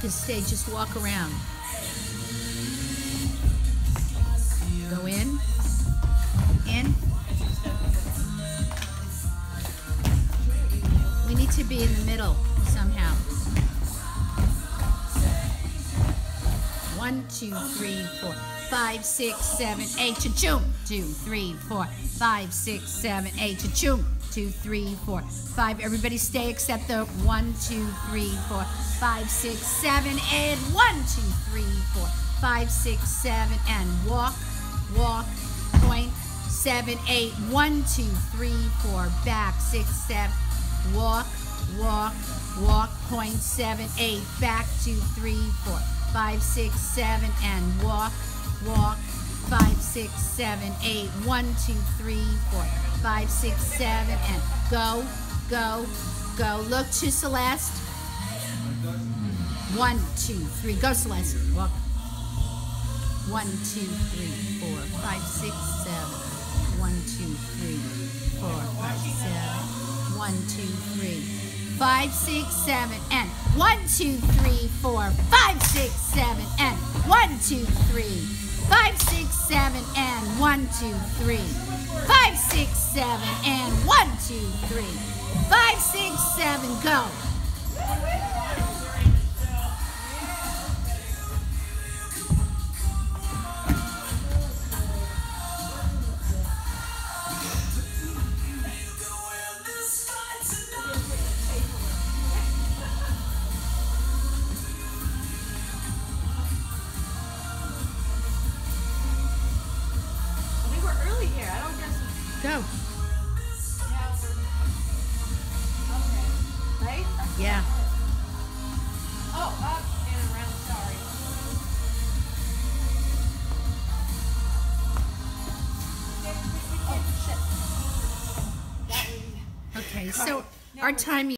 can stay, just walk around. Go in. We need to be in the middle somehow. 1, 2, 3, 4, 5, 6, 7, 8, cha-choom. 2, 3, 4, 5, 6, 7, 8, cha-choom. 2, 3, 4, 5. Everybody stay except the 1, 2, 3, 4, 5, 6, 7, and 1, 2, 3, 4, 5, 6, 7, and walk, walk, point, 7, 8, 1, 2, 3, 4, back, 6, 7, walk, walk, walk, point, 7, 8, back, 2, 3, 4, 5, 6, 7, and walk, walk, 5, 6, 7, 8, 1, 2, 3, 4, 5, 6, 7, and go, go, go. Look to Celeste. 1, 2, 3. Go, Celeste. Walk. 1, 2, 3, 4, 5, 6, 7. 1, 2, 3, 4, 5, 7. 1, 2, 3, 5, 6, 7, and 1, 2, 3, 4, 5, 6, 7, and 1, 2, 3, 5, 6, 7, and 1, 2, 3, 5, 6, 7, and 1, 2, 3, 5, 6, 7, go. Go. Okay. Right? Yeah. Oh, up and around, sorry. Oh, shit. Okay, so our time